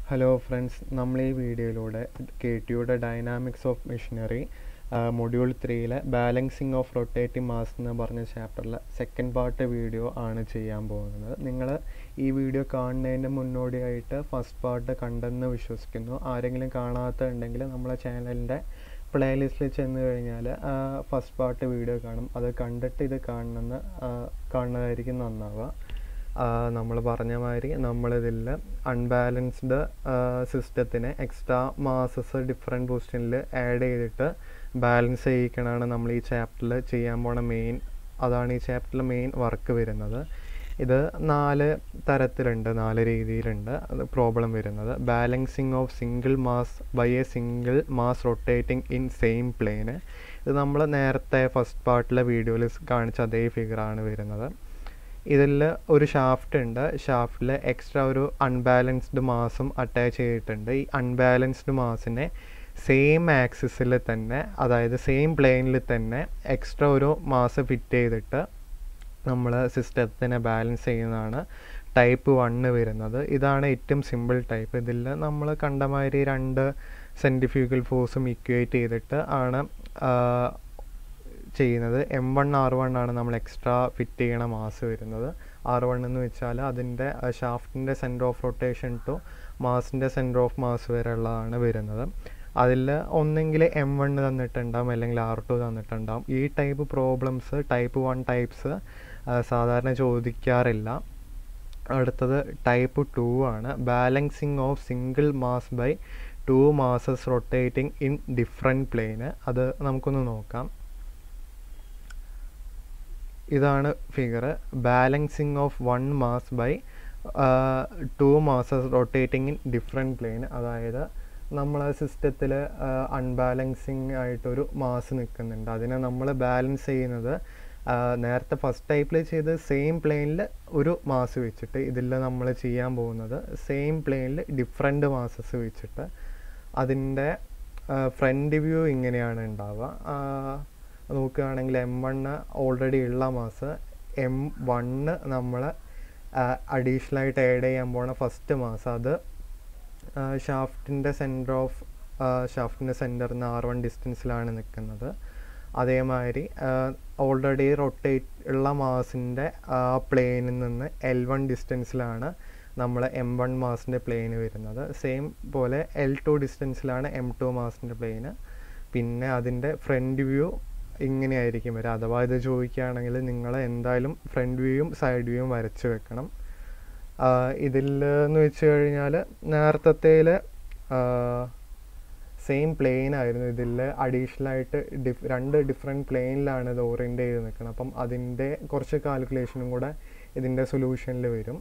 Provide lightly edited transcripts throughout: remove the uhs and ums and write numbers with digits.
Hello friends, നമ്മൾ ഈ വീഡിയോയിലൂടെ KTUയുടെ ഡൈനാമിക്സ് ഓഫ് മെഷീനറി മൊഡ്യൂൾ 3-ലെ ബാലൻസിങ് ഓഫ് റൊട്ടേറ്റിംഗ് മാസ് എന്ന് പറഞ്ഞ ചാപ്റ്ററിലെ സെക്കൻഡ് പാർട്ട് വീഡിയോ ആണ് ചെയ്യാൻ പോകുന്നത്. നിങ്ങൾ ഈ വീഡിയോ കാണുന്നതിന് മുന്നോടിയായിട്ട് ഫസ്റ്റ് പാർട്ട് കണ്ടെന്ന് വിശ്വസിക്കുന്നു. ആരെങ്കിലും കാണാത്തുണ്ടെങ്കിൽ നമ്മളെ ചാനലിൻ്റെ പ്ലേലിസ്റ്റിൽ ചെന്ന് കഴിഞ്ഞാൽ ഫസ്റ്റ് പാർട്ട് വീഡിയോ കാണും. അത് കണ്ടിട്ട് ഇത് കാണുന്നതായിരിക്കും നന്നാവുക. നമ്മൾ പറഞ്ഞ മാതിരി നമ്മളിതിൽ അൺബാലൻസ്ഡ് സിസ്റ്റത്തിനെ എക്സ്ട്രാ മാസസ് ഡിഫറെൻറ്റ് പൊസിഷനിൽ ആഡ് ചെയ്തിട്ട് ബാലൻസ് ചെയ്യിക്കണതാണ് നമ്മൾ ഈ ചാപ്റ്ററിൽ ചെയ്യാൻ പോണ അതാണ് ഈ ചാപ്റ്ററിൽ മെയിൻ വർക്ക് വരുന്നത്. ഇത് 4 തരത്തിലുണ്ട്, 4 രീതിയിലുണ്ട് പ്രോബ്ലം വരുന്നത്. Balancing of single mass by a single mass rotating in same plane. ഇത് നമ്മൾ നേരത്തെ ഫസ്റ്റ് പാർട്ടിലെ വീഡിയോയിൽ കാണിച്ച അതേ ഫിഗറാണ് വരുന്നത്. ഇതിൽ ഒരു ഷാഫ്റ്റ് ഉണ്ട്. ഷാഫ്റ്റിൽ എക്സ്ട്രാ ഒരു അൺബാലൻസ്ഡ് മാസും അറ്റാച്ച് ചെയ്തിട്ടുണ്ട്. ഈ അൺബാലൻസ്ഡ് മാസിനെ സെയിം ആക്സിസിൽ തന്നെ, അതായത് സെയിം പ്ലെയിനിൽ തന്നെ എക്സ്ട്രാ ഒരു മാസ് ഫിറ്റ് ചെയ്തിട്ട് നമ്മൾ സിസ്റ്റത്തിനെ ബാലൻസ് ചെയ്യുന്നതാണ് ടൈപ്പ് 1 വരുന്നത്. ഇതാണ് ഏറ്റവും സിമ്പിൾ ടൈപ്പ്. ഇതിൽ നമ്മൾ കണ്ടമാതിരി 2 സെൻട്രിഫ്യൂഗൽ ഫോഴ്സും ഇക്വേറ്റ് ചെയ്തിട്ട് ആണ് ചെയ്യുന്നത്. M1 R1 ആണ് നമ്മൾ എക്സ്ട്രാ ഫിറ്റ് ചെയ്യണ മാസ് വരുന്നത്. R1 എന്ന് വെച്ചാൽ അതിൻ്റെ ഷാഫ്റ്റിൻ്റെ സെൻറ്റർ ഓഫ് റൊട്ടേഷൻ ടു മാസിൻ്റെ സെൻറ്റർ ഓഫ് മാസ് വരെ ഉള്ളതാണ് വരുന്നത്. അതിൽ ഒന്നെങ്കിൽ M1 തന്നിട്ടുണ്ടാവും, അല്ലെങ്കിൽ R2 തന്നിട്ടുണ്ടാവും. ഈ ടൈപ്പ് പ്രോബ്ലംസ് ടൈപ്പ് 1 ടൈപ്സ് സാധാരണ ചോദിക്കാറില്ല. അടുത്തത് ടൈപ്പ് 2 ആണ്. Balancing of single mass by 2 masses rotating in different plane. അത് നമുക്കൊന്ന് നോക്കാം. ഇതാണ് figure. Balancing of 1 mass by 2 masses rotating in different plane. അതായത് നമ്മളെ സിസ്റ്റത്തിൽ അൺബാലൻസിങ് ആയിട്ടൊരു മാസ് നിൽക്കുന്നുണ്ട്. അതിനെ നമ്മൾ ബാലൻസ് ചെയ്യുന്നത് നേരത്തെ ഫസ്റ്റ് ടൈപ്പിൽ ചെയ്ത് സെയിം പ്ലെയിനിൽ ഒരു മാസ് വെച്ചിട്ട്, ഇതിൽ നമ്മൾ ചെയ്യാൻ പോകുന്നത് സെയിം പ്ലെയിനിൽ ഡിഫറെൻറ്റ് മാസസ് വെച്ചിട്ട്. അതിൻ്റെ ഫ്രണ്ട് വ്യൂ ഇങ്ങനെയാണ് ഉണ്ടാവുക. നോക്കുകയാണെങ്കിൽ M1 ഓൾറെഡി ഉള്ള മാസ്, M1 നമ്മൾ അഡീഷണലായിട്ട് ആഡ് ചെയ്യാൻ പോണ ഫസ്റ്റ് മാസ്, അത് ഷാഫ്റ്റിൻ്റെ സെൻറ്ററിന് R1 ഡിസ്റ്റൻസിലാണ് നിൽക്കുന്നത്. അതേമാതിരി ഓൾറെഡി റൊട്ടേറ്റ് ഉള്ള മാസിൻ്റെ പ്ലെയിനിൽ നിന്ന് L1 ഡിസ്റ്റൻസിലാണ് നമ്മൾ M1 മാസിൻ്റെ പ്ലെയിന് വരുന്നത്. സെയിം പോലെ L2 ഡിസ്റ്റൻസിലാണ് M2 മാസിൻ്റെ പ്ലെയിന്. പിന്നെ അതിൻ്റെ ഫ്രണ്ട് വ്യൂ ഇങ്ങനെയായിരിക്കും വരിക. അഥവാ ഇത് ചോദിക്കുകയാണെങ്കിൽ നിങ്ങൾ എന്തായാലും ഫ്രണ്ട് വ്യൂയും സൈഡ് വ്യൂയും വരച്ച് വെക്കണം. ഇതിൽ എന്ന് വെച്ച് കഴിഞ്ഞാൽ നേരത്തേൽ സെയിം പ്ലെയിൻ ആയിരുന്നു. ഇതിൽ അഡീഷണലായിട്ട് 2 ഡിഫറെൻറ്റ് പ്ലെയിനിലാണ് ഇത് ഓറിയൻറ്റ് ചെയ്ത് നിൽക്കുന്നത്. അപ്പം അതിൻ്റെ കുറച്ച് കാൽക്കുലേഷനും കൂടെ ഇതിൻ്റെ സൊല്യൂഷനിൽ വരും.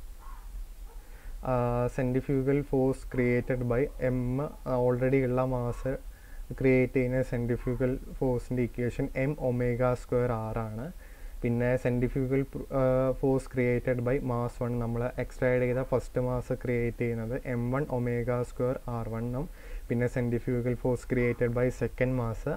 Centrifugal force created by M already ഉള്ള മാസ് ക്രിയേറ്റ് ചെയ്യുന്ന സെൻട്രിഫ്യൂഗൽ ഫോഴ്സിൻ്റെ ഇക്വേഷൻ m⍵²r ആണ്. പിന്നെ centrifugal force created by mass 1 നമ്മൾ എക്സ്ട്രാക്ട് ചെയ്ത ഫസ്റ്റ് മാസ് ക്രിയേറ്റ് ചെയ്യുന്നത് m1⍵²r1 പിന്നെ centrifugal force created by second mass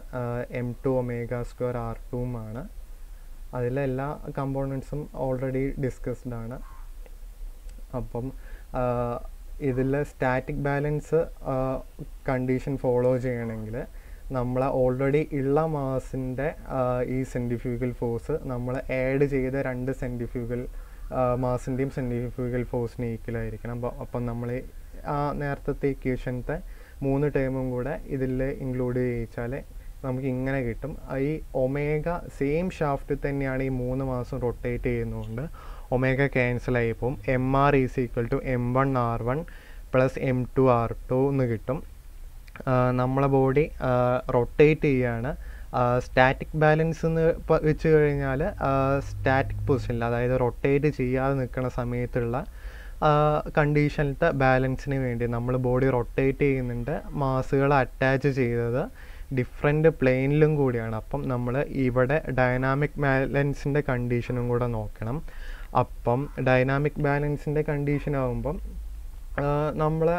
m2⍵²r2 ആണ്. അതിലെ എല്ലാ കമ്പോണൻസും ഓൾറെഡി ഡിസ്കസ്ഡ് ആണ്. അപ്പം ഇതിൽ സ്റ്റാറ്റിക് ബാലൻസ് കണ്ടീഷൻ ഫോളോ ചെയ്യണമെങ്കിൽ നമ്മൾ ഓൾറെഡി ഉള്ള മാസിൻ്റെ ഈ സെൻട്രിഫ്യൂഗൽ ഫോഴ്സ് നമ്മൾ ആഡ് ചെയ്ത 2 സെൻട്രിഫ്യൂഗൽ മാസിൻ്റെയും സെൻട്രിഫ്യൂഗൽ ഫോഴ്സിന് ഈക്വലായിരിക്കണം. അപ്പം നമ്മൾ നേരത്തെ ഇക്വേഷനത്തെ 3 ടേമും കൂടെ ഇതിൽ ഇൻക്ലൂഡ് ചെയ്യിച്ചാൽ നമുക്ക് ഇങ്ങനെ കിട്ടും. ഈ ഒമേഗ സെയിം ഷാഫ്റ്റിൽ തന്നെയാണ് ഈ 3 മാസം റൊട്ടേറ്റ് ചെയ്യുന്നതുകൊണ്ട് ഒമേഗ ക്യാൻസലായി പോകും. MR = M1 R1 + M2 R2 എന്ന് കിട്ടും. നമ്മളെ ബോഡി റൊട്ടേറ്റ് ചെയ്യാണ്. സ്റ്റാറ്റിക് ബാലൻസ് എന്ന് വെച്ച് കഴിഞ്ഞാൽ സ്റ്റാറ്റിക് പൊസിഷനിൽ, അതായത് റൊട്ടേറ്റ് ചെയ്യാതെ നിൽക്കുന്ന സമയത്തുള്ള കണ്ടീഷനിലത്തെ ബാലൻസിന് വേണ്ടി നമ്മൾ ബോഡി റൊട്ടേറ്റ് ചെയ്യുന്നുണ്ട്. മാസുകൾ അറ്റാച്ച് ചെയ്തത് ഡിഫറെൻറ്റ് പ്ലെയിനിലും കൂടിയാണ്. അപ്പം നമ്മൾ ഇവിടെ ഡൈനാമിക് ബാലൻസിൻ്റെ കണ്ടീഷനും കൂടെ നോക്കണം. അപ്പം ഡൈനാമിക് ബാലൻസിൻ്റെ കണ്ടീഷൻ ആകുമ്പം നമ്മൾ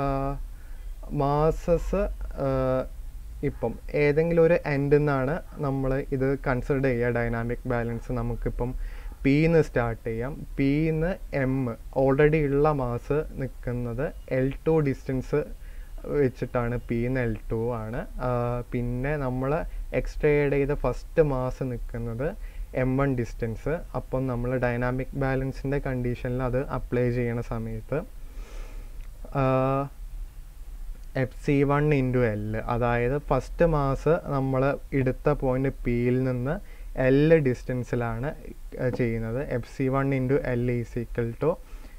മാസസ് ഇപ്പം ഏതെങ്കിലും ഒരു എൻഡിൽ നിന്നാണ് നമ്മൾ ഇത് കൺസിഡർ ചെയ്യുക. ഡൈനാമിക് ബാലൻസ് നമുക്കിപ്പം പിന്ന് സ്റ്റാർട്ട് ചെയ്യാം. പിന്ന് എം ഓൾറെഡി ഉള്ള മാസ് നിൽക്കുന്നത് L2 ഡിസ്റ്റൻസ് വെച്ചിട്ടാണ്. പിന്ന് L2 ആണ്. പിന്നെ നമ്മൾ എക്സ്ട്രാ ആഡ് ചെയ്ത ഫസ്റ്റ് മാസ് നിൽക്കുന്നത് M1 ഡിസ്റ്റൻസ്. അപ്പം നമ്മൾ ഡൈനാമിക് ബാലൻസിൻ്റെ കണ്ടീഷനിൽ അത് അപ്ലൈ ചെയ്യണ സമയത്ത് FC1 ഇൻറ്റു L, അതായത് ഫസ്റ്റ് മാസ് നമ്മൾ എടുത്ത പോയിന്റ് പിയിൽ നിന്ന് L ഡിസ്റ്റൻസിലാണ് ചെയ്യുന്നത്. FC1 into L is equal to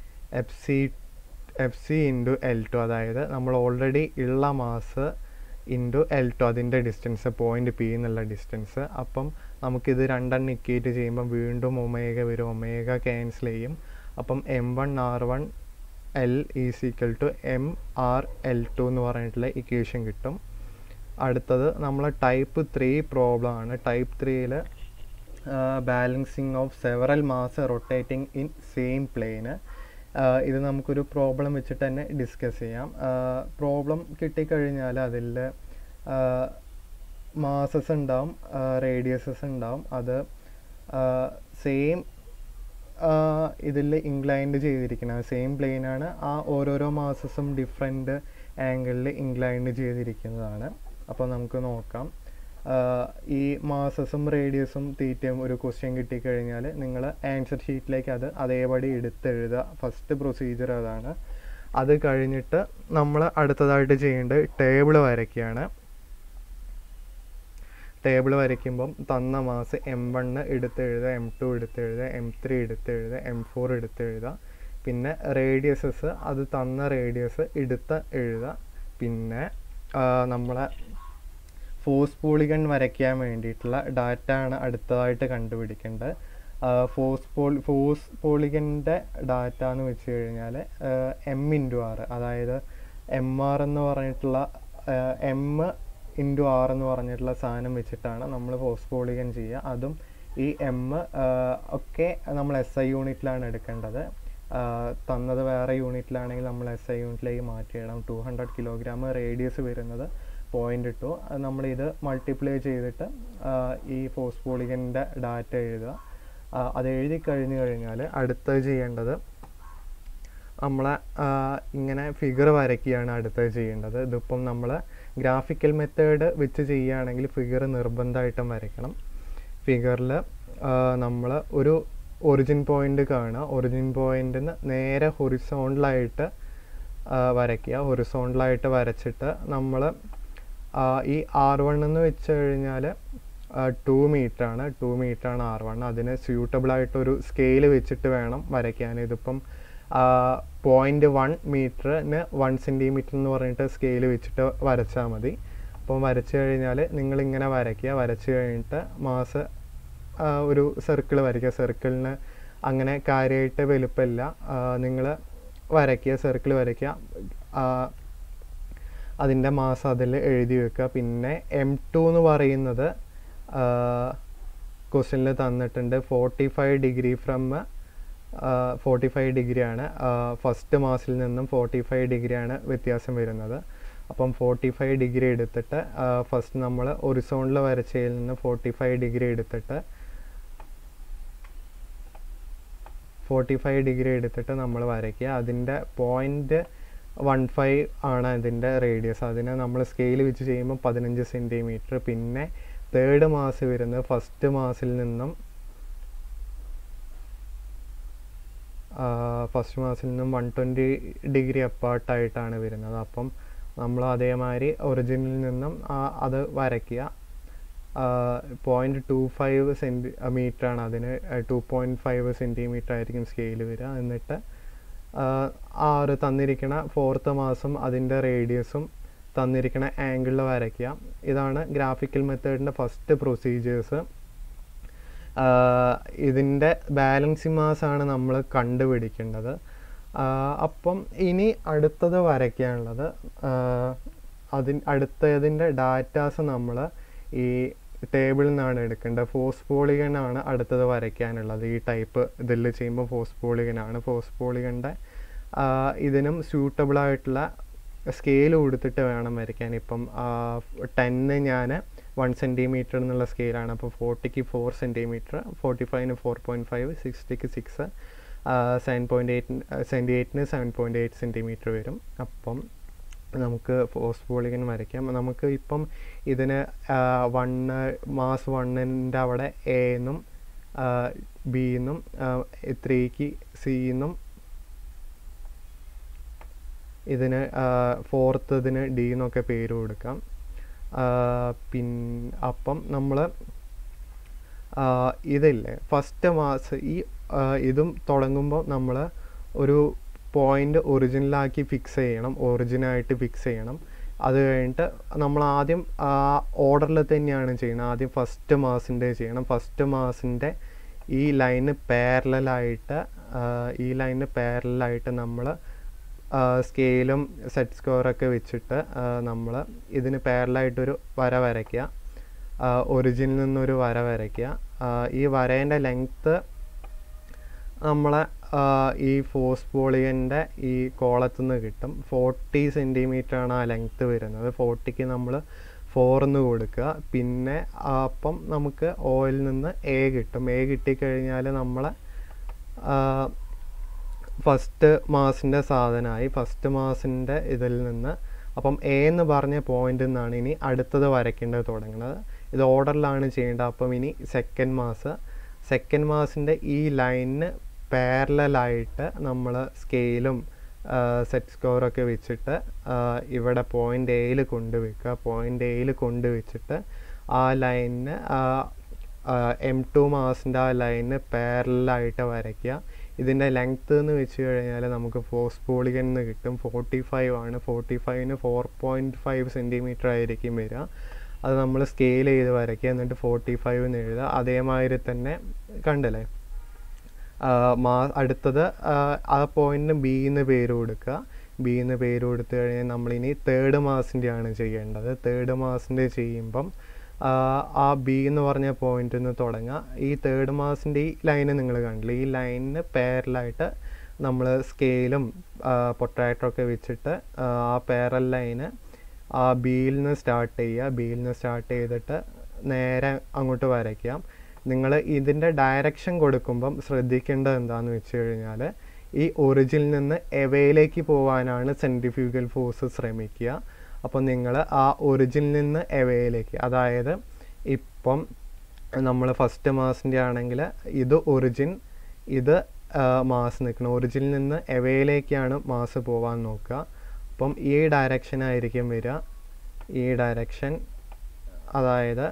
FC into L2, അതായത് നമ്മൾ ഓൾറെഡി ഉള്ള മാസ് ഇൻറ്റു L2 അതിൻ്റെ ഡിസ്റ്റൻസ്, പോയിന്റ് പി എന്നുള്ള ഡിസ്റ്റൻസ്. അപ്പം നമുക്കിത് രണ്ടെണ്ണം ഇക്വേറ്റ് ചെയ്യുമ്പം വീണ്ടും ഒമേഗ വരും, ഒമേഗ ക്യാൻസൽ ചെയ്യും. അപ്പം M1R1 L is equal to MRL2 എന്ന് പറഞ്ഞിട്ടുള്ള ഇക്വേഷൻ കിട്ടും. അടുത്തത് നമ്മൾ ടൈപ്പ് 3 പ്രോബ്ലം ആണ്. ടൈപ്പ് 3ൽ balancing of several mass rotating in same plane. ഇത് നമുക്കൊരു പ്രോബ്ലം വെച്ചിട്ട് തന്നെ ഡിസ്കസ് ചെയ്യാം. പ്രോബ്ലം കിട്ടിക്കഴിഞ്ഞാൽ അതിൽ മാസസ് ഉണ്ടാവും, റേഡിയസസ് ഉണ്ടാവും. അത് സെയിം ഇതിൽ ഇൻക്ലൈൻഡ് ചെയ്തിരിക്കുന്നത് സെയിം പ്ലെയിനാണ്. ആ ഓരോരോ മാസസും ഡിഫറെൻറ്റ് ആംഗിളിൽ ഇൻക്ലൈൻഡ് ചെയ്തിരിക്കുന്നതാണ്. അപ്പോൾ നമുക്ക് നോക്കാം. ഈ മാസസും റേഡിയസും തീറ്റയും ഒരു ക്വസ്റ്റ്യൻ കിട്ടിക്കഴിഞ്ഞാൽ നിങ്ങൾ ആൻസർ ഷീറ്റിലേക്ക് അത് അതേപടി എടുത്തെഴുതുക. ഫസ്റ്റ് പ്രൊസീജിയർ അതാണ്. അത് കഴിഞ്ഞിട്ട് നമ്മൾ അടുത്തതായിട്ട് ചെയ്യേണ്ടത് ടേബിൾ വരയ്ക്കുകയാണ്. ടേബിൾ വരയ്ക്കുമ്പം തന്ന mass M1 എടുത്തെഴുതുക, M2 എടുത്തെഴുതുക, M3 എടുത്തെഴുതുക, M4 എടുത്തെഴുതുക. പിന്നെ റേഡിയസസ് അത് തന്ന റേഡിയസ് എടുത്ത് എഴുതുക. പിന്നെ നമ്മളെ ഫോഴ്സ് പോളിഗൺ വരയ്ക്കാൻ വേണ്ടിയിട്ടുള്ള ഡാറ്റ ആണ് അടുത്തതായിട്ട് കണ്ടുപിടിക്കേണ്ടത്. ഫോഴ്സ് പോളിഗൻ്റെ ഡാറ്റ എന്ന് വെച്ച് കഴിഞ്ഞാൽ M ഇൻറ്റു R, അതായത് MR എന്ന് പറഞ്ഞിട്ടുള്ള M ഇൻറ്റു R എന്ന് പറഞ്ഞിട്ടുള്ള സാധനം വെച്ചിട്ടാണ് നമ്മൾ ഫോഴ്സ് പോളിഗൺ ചെയ്യുക. അതും ഈ M ഒക്കെ നമ്മൾ SI യൂണിറ്റിലാണ് എടുക്കേണ്ടത്. തന്നത് വേറെ യൂണിറ്റിലാണെങ്കിൽ നമ്മൾ SI യൂണിറ്റിലേക്ക് മാറ്റിയിടണം. 200 കിലോഗ്രാം റേഡിയസ് വരുന്നത് 0.2. നമ്മളിത് മൾട്ടിപ്ലൈ ചെയ്തിട്ട് ഈ ഫോഴ്സ് പോളിഗൻ്റെ ഡാറ്റ എഴുതുക. അത് എഴുതി കഴിഞ്ഞാൽ അടുത്തത് ചെയ്യേണ്ടത് നമ്മളെ ഇങ്ങനെ ഫിഗർ വരയ്ക്കുകയാണ് അടുത്തത് ചെയ്യേണ്ടത്. ഇതിപ്പം നമ്മൾ ഗ്രാഫിക്കൽ മെത്തേഡ് വെച്ച് ചെയ്യുകയാണെങ്കിൽ ഫിഗർ നിർബന്ധമായിട്ടും വരയ്ക്കണം. ഫിഗറിൽ നമ്മൾ ഒരു ഒറിജിൻ പോയിൻ്റ് കാണുക. ഒറിജിൻ പോയിൻറ്റിന് നേരെ ഹൊറിസോണ്ടലായിട്ട് വരയ്ക്കുക. ഹൊറിസോണ്ടലായിട്ട് വരച്ചിട്ട് നമ്മൾ ഈ R1 എന്ന് വെച്ച് കഴിഞ്ഞാൽ 2 മീറ്ററാണ്. 2 മീറ്ററാണ് R1. അതിന് സ്യൂട്ടബിളായിട്ടൊരു സ്കെയിൽ വെച്ചിട്ട് വേണം വരയ്ക്കാൻ. ഇതിപ്പം 0.1 മീറ്ററിന് 1 സെൻറ്റിമീറ്റർ എന്ന് പറഞ്ഞിട്ട് സ്കെയിൽ വെച്ചിട്ട് വരച്ചാൽ മതി. അപ്പം വരച്ച് കഴിഞ്ഞാൽ നിങ്ങളിങ്ങനെ വരയ്ക്കുക. വരച്ച് കഴിഞ്ഞിട്ട് മാസ് ഒരു സർക്കിൾ വരയ്ക്കുക. സർക്കിളിന് അങ്ങനെ കാര്യമായിട്ട് വലുപ്പമില്ല. നിങ്ങൾ വരയ്ക്കുക, സർക്കിൾ വരയ്ക്കുക, അതിൻ്റെ മാസ് അതിൽ എഴുതി വെക്കുക. പിന്നെ M2 എന്ന് പറയുന്നത് ക്വസ്റ്റ്യനിൽ തന്നിട്ടുണ്ട്. 45 ഡിഗ്രി ഫ്രം 45 ഡിഗ്രിയാണ്. ഫസ്റ്റ് മാസിൽ നിന്നും 45 ഡിഗ്രിയാണ് വ്യത്യാസം വരുന്നത്. അപ്പം 45 ഡിഗ്രി എടുത്തിട്ട് ഫസ്റ്റ് നമ്മൾ ഹൊറിസോണ്ടൽ വരച്ചതിൽ നിന്ന് 45 ഡിഗ്രി എടുത്തിട്ട് 45 ഡിഗ്രി എടുത്തിട്ട് നമ്മൾ വരയ്ക്കുക. അതിൻ്റെ 0.15 ആണ് അതിൻ്റെ റേഡിയസ്. അതിനെ നമ്മൾ സ്കെയിൽ വെച്ച് ചെയ്യുമ്പോൾ 15 സെൻറ്റിമീറ്റർ. പിന്നെ തേർഡ് മാസ് വരുന്നത് ഫസ്റ്റ് മാസിൽ നിന്നും 120 ഡിഗ്രി അപ്പാർട്ടായിട്ടാണ് വരുന്നത്. അപ്പം നമ്മൾ അതേമാതിരി ഒറിജിനിൽ നിന്നും അത് വരയ്ക്കുക. 0.25 സെൻറ്റിമീറ്ററാണ് അതിന്. 2.5 സെൻറ്റിമീറ്റർ ആയിരിക്കും സ്കെയിൽ വരിക. എന്നിട്ട് തന്നിരിക്കണ ഫോർത്ത് മാസം അതിൻ്റെ റേഡിയസും തന്നിരിക്കണ ആംഗിളിൽ വരയ്ക്കുക. ഇതാണ് ഗ്രാഫിക്കൽ മെത്തേഡിൻ്റെ ഫസ്റ്റ് പ്രൊസീജിയേഴ്സ്. ഇതിൻ്റെ ബാലൻസിങ് മാസാണ് നമ്മൾ കണ്ടുപിടിക്കേണ്ടത്. അപ്പം ഇനി അടുത്തത് വരയ്ക്കാനുള്ളത് അടുത്തതിൻ്റെ ഡാറ്റാസ് നമ്മൾ ഈ ടേബിളിൽ നിന്നാണ് എടുക്കേണ്ടത്. ഫോഴ്സ് പോളിഗൺ ആണ് അടുത്തത് വരയ്ക്കാനുള്ളത്. ഈ ടൈപ്പ് ഇതിൽ ചെയ്യുമ്പോൾ ഫോഴ്സ് പോളിഗനാണ്. ഫോഴ്സ് പോളിഗൻ്റെ ഇതിനും സ്യൂട്ടബിളായിട്ടുള്ള സ്കെയിൽ കൊടുത്തിട്ട് വേണം വരയ്ക്കാൻ. ഇപ്പം 10 ഞാൻ 1 സെൻറ്റിമീറ്റർ എന്നുള്ള സ്കെയിലാണ്. അപ്പോൾ 40ക്ക് 4 സെൻറ്റിമീറ്റർ, 45ന് 4.5, 60ക്ക് 6, 78ന് 7.8 സെൻറ്റിമീറ്റർ വരും. അപ്പം നമുക്ക് ഫോസ് പോളിഗൺ വരയ്ക്കാം. നമുക്ക് ഇപ്പം ഇതിന് മാസ് 1ൻ്റെ അവിടെ എ എന്നും ബി എന്നും 3ക്ക് സി എന്നും ഇതിന് 4th ഡി എന്നൊക്കെ പേര് കൊടുക്കാം. അപ്പം നമ്മൾ ഇതില്ലേ ഫസ്റ്റ് മാസ് ഇതും തുടങ്ങുമ്പോൾ നമ്മൾ ഒരു പോയിൻ്റ് ഒറിജിനലാക്കി ഫിക്സ് ചെയ്യണം, ഒറിജിനായിട്ട് ഫിക്സ് ചെയ്യണം. അത് കഴിഞ്ഞിട്ട് നമ്മൾ ആദ്യം ഓർഡറിൽ തന്നെയാണ് ചെയ്യണം. ആദ്യം ഫസ്റ്റ് മാസിൻ്റെ ചെയ്യണം. ഫസ്റ്റ് മാസിൻ്റെ ഈ ലൈന് പാരലായിട്ട് നമ്മൾ സ്കെയിലും സെറ്റ് സ്ക്വയറൊക്കെ വെച്ചിട്ട് നമ്മൾ ഇതിന് പാരലായിട്ടൊരു വര വരയ്ക്കുക. ഒറിജിനിൽ നിന്നൊരു വര വരയ്ക്കുക. ഈ വരേൻ്റെ ലെങ്ത്ത് നമ്മളെ ഈ ഫോസ് പോളിഗൻ്റെ ഈ കോളത്തുനിന്ന് കിട്ടും. 40 സെൻറ്റിമീറ്ററാണ് ആ ലെങ്ത്ത് വരുന്നത്. 40ക്ക് നമ്മൾ 4 എന്ന് കൊടുക്കുക. പിന്നെ അപ്പം നമുക്ക് ഓയിൽ നിന്ന് എ കിട്ടും. എ കിട്ടിക്കഴിഞ്ഞാൽ നമ്മളെ ഫസ്റ്റ് മാസിൻ്റെ സാധനമായി. ഫസ്റ്റ് മാസിൻ്റെ ഇതിൽ നിന്ന് അപ്പം എ എന്ന് പറഞ്ഞ പോയിൻ്റിൽ നിന്നാണ് ഇനി അടുത്തത് വരയ്ക്കേണ്ടത് തുടങ്ങുന്നത്. ഇത് ഓർഡറിലാണ് ചെയ്യേണ്ടത്. അപ്പം ഇനി സെക്കൻഡ് മാസിൻ്റെ ഈ ലൈനിന് പാരലായിട്ട് നമ്മൾ സ്കെയിലും സെറ്റ് സ്ക്വയറൊക്കെ വെച്ചിട്ട് ഇവിടെ പോയിൻ്റ് എയിൽ കൊണ്ടുവയ്ക്കുക. പോയിൻ്റ് എയിൽ കൊണ്ടുവച്ചിട്ട് ആ ലൈനിന് M2 മാസിൻ്റെ ആ ലൈനിന് പാരലായിട്ട് വരയ്ക്കുക. ഇതിൻ്റെ ലെങ്ത്ത് എന്ന് വെച്ച് കഴിഞ്ഞാൽ നമുക്ക് ഫോസ് പോളിഗൺ എന്ന് കിട്ടും. 45 ആണ്. 45ന് 4.5 സെൻറ്റിമീറ്റർ ആയിരിക്കും വരിക. അത് നമ്മൾ സ്കെയിൽ ചെയ്ത് വരയ്ക്കുക. എന്നിട്ട് 45 എന്ന് എഴുതുക. അതേമാതിരി തന്നെ കണ്ടില്ലേ. അടുത്തത് ആ പോയിന്റിന് ബി എന്ന് പേര് കൊടുക്കുക. ബി എന്ന് പേര് കൊടുത്തു കഴിഞ്ഞാൽ നമ്മളിനി തേർഡ് മാസിൻ്റെ ആണ് ചെയ്യേണ്ടത്. തേർഡ് മാസിൻ്റെ ചെയ്യുമ്പം ആ ബി എന്ന് പറഞ്ഞ പോയിന്റിൽ നിന്ന് തുടങ്ങുക. ഈ തേർഡ് മാസിൻ്റെ ഈ ലൈന് നിങ്ങൾ കണ്ടില്ല. ഈ ലൈനിന് പാരലായിട്ട് നമ്മൾ സ്കെയിലും പൊട്ടാറ്റൊക്കെ വെച്ചിട്ട് ആ പാരൽ ലൈന് ആ ബിയിൽ നിന്ന് സ്റ്റാർട്ട് ചെയ്യുക. ബിയിൽ നിന്ന് സ്റ്റാർട്ട് ചെയ്തിട്ട് നേരെ അങ്ങോട്ട് വരയ്ക്കാം. നിങ്ങൾ ഇതിൻ്റെ ഡയറക്ഷൻ കൊടുക്കുമ്പം ശ്രദ്ധിക്കേണ്ടത് എന്താണെന്ന് വെച്ച് കഴിഞ്ഞാൽ ഈ ഒറിജിനിൽ നിന്ന് എവേയിലേക്ക് പോകാനാണ് സെൻട്രിഫ്യൂഗൽ ഫോഴ്സ് ശ്രമിക്കുക. അപ്പം നിങ്ങൾ ആ ഒറിജിനിൽ നിന്ന് എവേയിലേക്ക്, അതായത് ഇപ്പം നമ്മൾ ഫസ്റ്റ് മാസിൻ്റെ ആണെങ്കിൽ ഇത് ഒറിജിൻ, ഇത് മാസ് നിൽക്കണം. ഒറിജിനിൽ നിന്ന് എവേയിലേക്കാണ് മാസ് പോകാൻ നോക്കുക. അപ്പം ഈ ഡയറക്ഷൻ ആയിരിക്കും വരിക. ഈ ഡയറക്ഷൻ അതായത്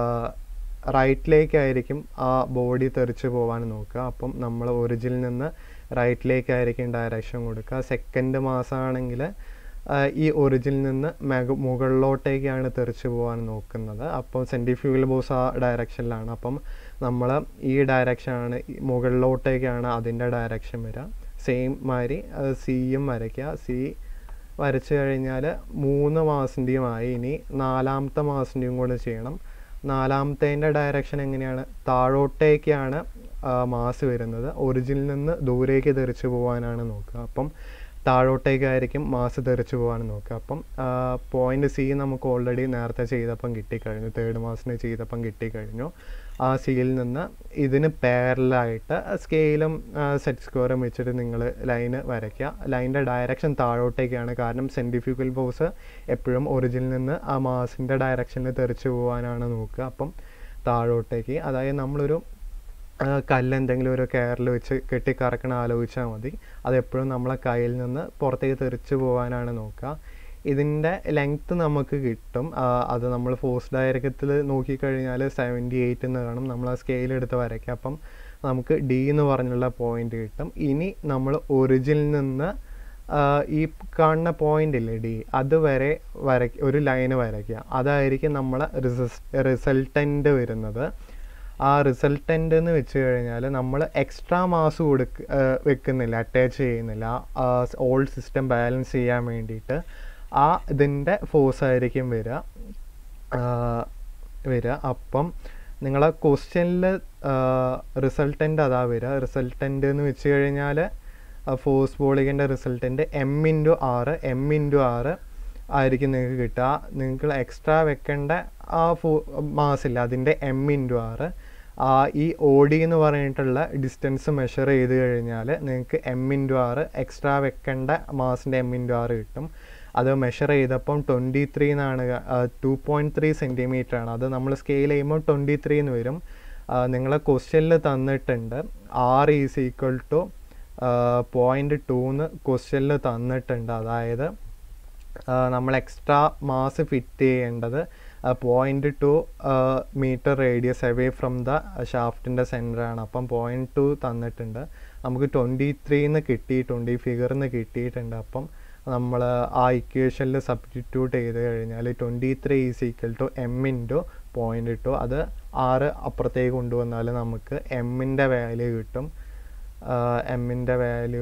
റൈറ്റിലേക്കായിരിക്കും ആ ബോഡി തെറിച്ച് പോകാൻ നോക്കുക. അപ്പം നമ്മൾ ഒറിജിനിൽ നിന്ന് റൈറ്റിലേക്കായിരിക്കും ഡയറക്ഷൻ കൊടുക്കുക. സെക്കൻഡ് മാസമാണെങ്കിൽ ഈ ഒറിജിനിൽ നിന്ന് മുകളിലോട്ടേക്കാണ് തെറിച്ച് പോകാൻ നോക്കുന്നത്. അപ്പം സെൻട്രിഫ്യൂഗൽ ഫോഴ്സ് ആ ഡയറക്ഷനിലാണ്. അപ്പം നമ്മൾ ഈ ഡയറക്ഷനാണ്, മുകളിലോട്ടേക്കാണ് അതിൻ്റെ ഡയറക്ഷൻ വരിക. സെയിം മാതിരി സിയും വരയ്ക്കുക. സി വരച്ച് കഴിഞ്ഞാൽ 3 മാസിൻ്റെയും ആയി. ഇനി 4ാമത്തെ മാസിൻ്റെയും കൂടെ ചെയ്യണം. 4ാമത്തേൻ്റെ ഡയറക്ഷൻ എങ്ങനെയാണ്? താഴോട്ടേക്കാണ് മാസ് വരുന്നത്. ഒറിജിനിൽ നിന്ന് ദൂരേക്ക് തെറിച്ച് പോകാനാണ് നോക്കുക. അപ്പം താഴോട്ടേക്കായിരിക്കും മാസ് തെറിച്ച് പോകാൻ നോക്കുക. അപ്പം പോയിൻ്റ് സി നമുക്ക് ഓൾറെഡി നേരത്തെ ചെയ്തപ്പം കിട്ടിക്കഴിഞ്ഞു. തേർഡ് മാസിന് ചെയ്തപ്പം കിട്ടിക്കഴിഞ്ഞു. ആ സിയിൽ നിന്ന് ഇതിന് പാരലായിട്ട് സ്കെയിലും സെറ്റ് സ്ക്വയറും വെച്ചിട്ട് നിങ്ങൾ ലൈന് വരയ്ക്കുക. ലൈനിൻ്റെ ഡയറക്ഷൻ താഴോട്ടേക്കാണ്. കാരണം സെൻട്രിഫ്യൂഗൽ ഫോഴ്സ് എപ്പോഴും ഒറിജിനിൽ നിന്ന് ആ മാസിൻ്റെ ഡയറക്ഷനിൽ തെറിച്ച് പോകാനാണ് നോക്കുക. അപ്പം താഴോട്ടേക്ക്, അതായത് നമ്മളൊരു കല്ലെന്തെങ്കിലും ഒരു കയറിൽ വെച്ച് കെട്ടിക്കറക്കണം ആലോചിച്ചാൽ മതി. അതെപ്പോഴും നമ്മളെ കയ്യിൽ നിന്ന് പുറത്തേക്ക് തെറിച്ച് പോകാനാണ് നോക്കുക. ഇതിൻ്റെ ലെങ്ത്ത് നമുക്ക് കിട്ടും. അത് നമ്മൾ ഫോഴ്സ് ഡയറക്ഷത്തിൽ നോക്കിക്കഴിഞ്ഞാൽ 78 എന്ന് കാണും. നമ്മൾ ആ സ്കെയിലെടുത്ത് വരയ്ക്കുക. അപ്പം നമുക്ക് ഡി എന്ന് പറഞ്ഞുള്ള പോയിൻ്റ് കിട്ടും. ഇനി നമ്മൾ ഒറിജിനിൽ നിന്ന് ഈ കാണുന്ന പോയിൻ്റ് ഇല്ലേ ഡി, അതുവരെ ഒരു ലൈന് വരയ്ക്കുക. അതായിരിക്കും നമ്മളെ റിസൾട്ടൻ്റ് വരുന്നത്. ആ റിസൾട്ടൻ്റ് എന്ന് വെച്ച് കഴിഞ്ഞാൽ നമ്മൾ എക്സ്ട്രാ മാസ് വെക്കുന്നില്ല, അറ്റാച്ച് ചെയ്യുന്നില്ല. ഓൾഡ് സിസ്റ്റം ബാലൻസ് ചെയ്യാൻ വേണ്ടിയിട്ട് ആ ഇതിൻ്റെ ഫോഴ്സ് ആയിരിക്കും വരിക. അപ്പം നിങ്ങളെ ക്വസ്റ്റ്യനിൽ റിസൾട്ടൻ്റ് അതാ വരിക. റിസൾട്ടൻ്റ് എന്ന് വെച്ച് കഴിഞ്ഞാൽ ഫോഴ്സ് പോളിഗൻ്റെ റിസൾട്ടൻ്റ് M × R ആയിരിക്കും നിങ്ങൾക്ക് കിട്ടുക. നിങ്ങൾക്ക് എക്സ്ട്രാ വെക്കേണ്ട ആ മാസ് ഇല്ല അതിൻ്റെ എം ഇൻറ്റു ആർ ഈ ഒ ഡി എന്ന് പറഞ്ഞിട്ടുള്ള ഡിസ്റ്റൻസ് മെഷർ ചെയ്ത് കഴിഞ്ഞാൽ നിങ്ങൾക്ക് എം ഇൻറ്റു ആർ എക്സ്ട്രാ വെക്കേണ്ട മാസിൻ്റെ എം ഇൻറ്റു ആർ കിട്ടും. അത് മെഷർ ചെയ്തപ്പം 23 എന്നാണ് 2.3 സെൻറ്റിമീറ്റർ ആണ്. അത് നമ്മൾ സ്കെയിൽ ചെയ്യുമ്പോൾ 23 എന്ന് വരും. നിങ്ങളെ ക്വസ്റ്റ്യനിൽ തന്നിട്ടുണ്ട് R ഈസ് ഈക്വൽ ടു 0.2 എന്ന് ക്വസ്റ്റ്യനിൽ തന്നിട്ടുണ്ട്. അതായത് നമ്മൾ എക്സ്ട്രാ മാസ് ഫിറ്റ് ചെയ്യേണ്ടത് 0.2 metre radius away from the ഷാഫ്റ്റിൻ്റെ സെൻറ്ററാണ്. അപ്പം 0.2 തന്നിട്ടുണ്ട്. നമുക്ക് 23 കിട്ടിയിട്ടുണ്ട്, ഈ ഫിഗറിൽ നിന്ന് കിട്ടിയിട്ടുണ്ട്. അപ്പം നമ്മൾ ആ ഇക്വേഷനിൽ സബ്സ്റ്റിറ്റ്യൂട്ട് ചെയ്ത് കഴിഞ്ഞാൽ 23 is equal to M into 0.2. അത് 6 അപ്പുറത്തേക്ക് കൊണ്ടുവന്നാൽ നമുക്ക് എമ്മിൻ്റെ വാല്യൂ കിട്ടും. എമ്മിൻ്റെ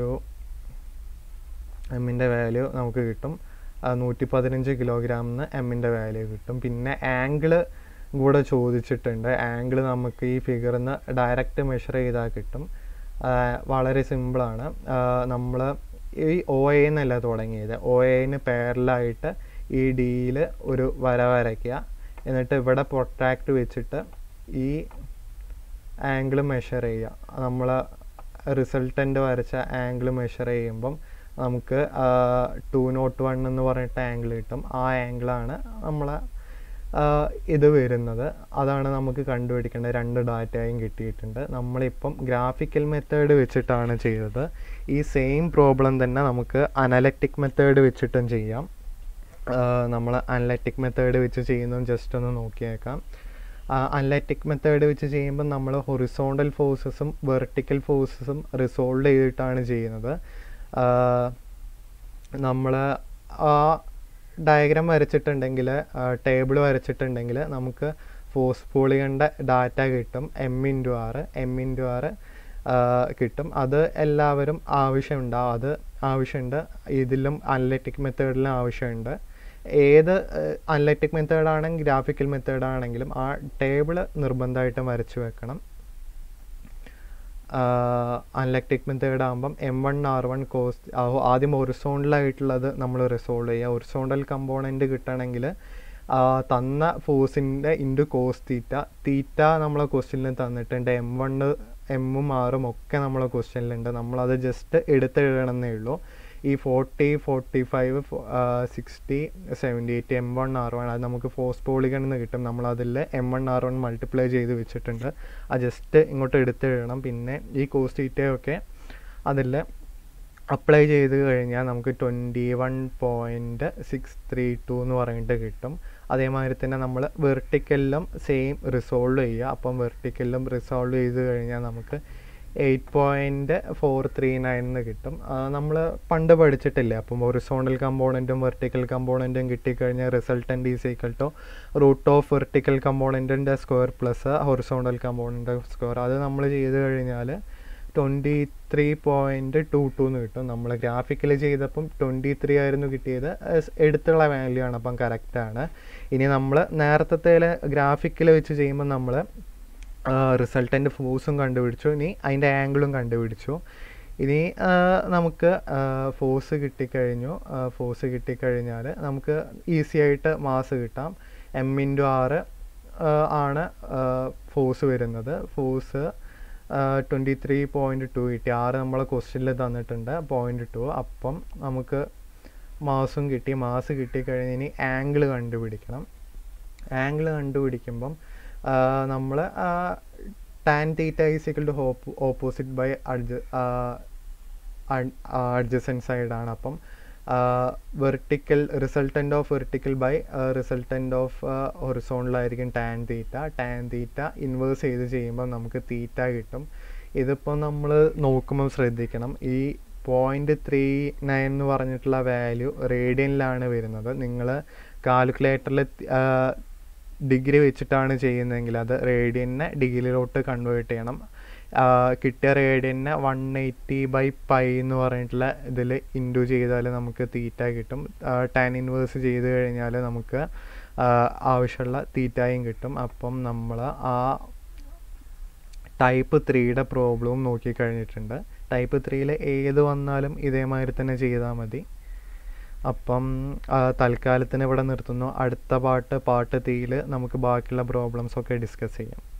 വാല്യൂ നമുക്ക് കിട്ടും 115 കിലോഗ്രാമിന് എമ്മിൻ്റെ വാല്യൂ കിട്ടും. പിന്നെ ആംഗിള് കൂടെ ചോദിച്ചിട്ടുണ്ട്. ആംഗിള് നമുക്ക് ഈ ഫിഗറിൽ നിന്ന് ഡയറക്റ്റ് മെഷർ ചെയ്താൽ കിട്ടും. വളരെ സിമ്പിളാണ്. നമ്മൾ ഈ ഒ എന്നല്ല തുടങ്ങിയത്. ഒ എന് പാരലായിട്ട് ഈ ഡിയിൽ ഒരു വര വരയ്ക്കുക. എന്നിട്ട് ഇവിടെ പ്രൊട്രാക്റ്റ് വെച്ചിട്ട് ഈ ആംഗിൾ മെഷർ ചെയ്യുക. നമ്മൾ റിസൾട്ടൻ്റ് വരച്ച ആംഗിൾ മെഷർ ചെയ്യുമ്പം നമുക്ക് 201 എന്ന് പറഞ്ഞിട്ട് ആംഗിൾ കിട്ടും. ആ ആംഗിളാണ് നമ്മളെ ഇത് വരുന്നത്. അതാണ് നമുക്ക് കണ്ടുപിടിക്കേണ്ടത്. 2 ഡാറ്റയും കിട്ടിയിട്ടുണ്ട്. നമ്മളിപ്പം ഗ്രാഫിക്കൽ മെത്തേഡ് വെച്ചിട്ടാണ് ചെയ്തത്. ഈ സെയിം പ്രോബ്ലം തന്നെ നമുക്ക് അനലറ്റിക് മെത്തേഡ് വെച്ചിട്ടും ചെയ്യാം. നമ്മൾ അനലറ്റിക് മെത്തേഡ് വെച്ച് ചെയ്യുന്നതും ജസ്റ്റ് ഒന്ന് നോക്കിയേക്കാം. അനലറ്റിക് മെത്തേഡ് വെച്ച് ചെയ്യുമ്പോൾ നമ്മൾ ഹൊറിസോണ്ടൽ ഫോഴ്സസും വെർട്ടിക്കൽ ഫോഴ്സസും റിസോൾവ് ചെയ്തിട്ടാണ് ചെയ്യുന്നത്. നമ്മൾ ആ ഡയഗ്രാം വരച്ചിട്ടുണ്ടെങ്കിൽ, ടേബിൾ വരച്ചിട്ടുണ്ടെങ്കിൽ നമുക്ക് ഫോഴ്സ് പോളിയുടെ ഡാറ്റ കിട്ടും. എം ഇൻറ്റു ആർ കിട്ടും. അത് എല്ലാവരും ആവശ്യമുണ്ട്. ഇതിലും അനലറ്റിക് മെത്തേഡിലും ആവശ്യമുണ്ട്. ഏത് അനലറ്റിക് മെത്തേഡാണെങ്കിലും ഗ്രാഫിക്കൽ മെത്തേഡാണെങ്കിലും ആ ടേബിൾ നിർബന്ധമായിട്ടും വരച്ചു വെക്കണം. അനലറ്റിക് മെത്തേഡ് ആകുമ്പം M1 R1 കോസ് ആദ്യം ഹൊറിസോണ്ടലായിട്ടുള്ളത് നമ്മൾ റിസോൾവ് ചെയ്യുക. ഹൊറിസോണ്ടൽ കമ്പോണൻറ്റ് കിട്ടണമെങ്കിൽ തന്ന ഫോഴ്സിൻ്റെ ഇൻറ്റു കോസ് തീറ്റ നമ്മളെ ക്വസ്റ്റ്യനിൽ തന്നിട്ടുണ്ട്. M1 M ഉം Rഉം ഒക്കെ നമ്മളെ ക്വസ്റ്റ്യനിലുണ്ട്. നമ്മളത് ജസ്റ്റ് എടുത്തെഴുതണമെന്നേ ഉള്ളൂ. ഈ 40, 45, 60, 78 M1 R1 അത് നമുക്ക് ഫോഴ്സ് പോളിഗൺ എന്ന് കിട്ടും. നമ്മളതിൽ M1 R1 മൾട്ടിപ്ലൈ ചെയ്ത് വെച്ചിട്ടുണ്ട്. അത് ജസ്റ്റ് ഇങ്ങോട്ട് എടുത്തെഴുതണം. പിന്നെ ഈ കോസ് തീറ്റയൊക്കെ അതിൽ അപ്ലൈ ചെയ്ത് കഴിഞ്ഞാൽ നമുക്ക് 21.632 എന്ന് പറഞ്ഞിട്ട് കിട്ടും. അതേമാതിരി തന്നെ നമ്മൾ വെർട്ടിക്കലിലും സെയിം റിസോൾവ് ചെയ്യുക. അപ്പം വെർട്ടിക്കലിലും റിസോൾവ് ചെയ്ത് കഴിഞ്ഞാൽ നമുക്ക് 8.439 എന്ന് കിട്ടും. നമ്മൾ പണ്ട് പഠിച്ചിട്ടില്ലേ. അപ്പം ഹൊറിസോണ്ടൽ കമ്പോണൻറ്റും വെർട്ടിക്കൽ കമ്പോണൻറ്റും കിട്ടിക്കഴിഞ്ഞാൽ resultant is equal to root of vertical കമ്പോണൻറ്റിൻ്റെ സ്ക്വയർ പ്ലസ് ഹൊറിസോണ്ടൽ കമ്പോണൻ്റെ സ്ക്വയർ. അത് നമ്മൾ ചെയ്ത് കഴിഞ്ഞാൽ 23.22 എന്ന് കിട്ടും. നമ്മൾ ഗ്രാഫിക്കൽ ചെയ്തപ്പം 23 ആയിരുന്നു കിട്ടിയത്. എടുത്തുള്ള വാല്യൂ ആണ്, അപ്പം കറക്റ്റാണ്. ഇനി നമ്മൾ നേരത്തെ ഗ്രാഫിക്കൽ വെച്ച് ചെയ്യുമ്പോൾ നമ്മൾ റിസൾട്ടൻ്റ് ഫോഴ്സും കണ്ടുപിടിച്ചു. ഇനി അതിൻ്റെ ആംഗിളും കണ്ടുപിടിച്ചു. ഇനി നമുക്ക് ഫോഴ്സ് കിട്ടിക്കഴിഞ്ഞാൽ നമുക്ക് ഈസി ആയിട്ട് മാസ് കിട്ടാം. M ഇൻറ്റു ആർ ആണ് ഫോഴ്സ് വരുന്നത്. ഫോഴ്സ് 23.2 കിട്ടി. ആറ് നമ്മളെ ക്വസ്റ്റ്യനിൽ തന്നിട്ടുണ്ട് 0.2. അപ്പം നമുക്ക് മാസും കിട്ടി. മാസ് കിട്ടിക്കഴിഞ്ഞ് ഇനി ആംഗിൾ കണ്ടുപിടിക്കണം. ആംഗിൾ കണ്ടുപിടിക്കുമ്പം നമ്മൾ tan theta is equal to opposite by adjacent സൈഡാണ്. അപ്പം resultant of vertical by resultant of ഹൊറിസോണ്ടലായിരിക്കും tan തീറ്റ ഇൻവേഴ്സ് ചെയ്ത് ചെയ്യുമ്പോൾ നമുക്ക് തീറ്റ കിട്ടും. ഇതിപ്പോൾ നമ്മൾ നോക്കുമ്പോൾ ശ്രദ്ധിക്കണം. ഈ 0.39 എന്ന് പറഞ്ഞിട്ടുള്ള വാല്യൂ റേഡിയനിലാണ് വരുന്നത്. നിങ്ങൾ കാൽക്കുലേറ്ററിൽ ഡിഗ്രി വെച്ചിട്ടാണ് ചെയ്യുന്നതെങ്കിൽ അത് റേഡിയനെ ഡിഗ്രിയിലോട്ട് കൺവേർട്ട് ചെയ്യണം. കിട്ടിയ റേഡിയനെ 180/π എന്ന് പറഞ്ഞിട്ടുള്ള ഇതിൽ ഇൻറ്റു ചെയ്താൽ നമുക്ക് തീറ്റ കിട്ടും. ടാൻ ഇൻവേഴ്സ് ചെയ്ത് കഴിഞ്ഞാൽ നമുക്ക് ആവശ്യമുള്ള തീറ്റയും കിട്ടും. അപ്പം നമ്മൾ ആ ടൈപ്പ് 3യുടെ പ്രോബ്ലവും നോക്കിക്കഴിഞ്ഞിട്ടുണ്ട്. ടൈപ്പ് 3യിൽ ഏത് വന്നാലും ഇതേമാതിരി തന്നെ ചെയ്താൽ മതി. അപ്പം തൽക്കാലത്തിന് ഇവിടെ നിർത്തുന്നു. അടുത്ത പാർട്ട് 3 നമുക്ക് ബാക്കിയുള്ള പ്രോബ്ലംസൊക്കെ ഡിസ്കസ് ചെയ്യാം.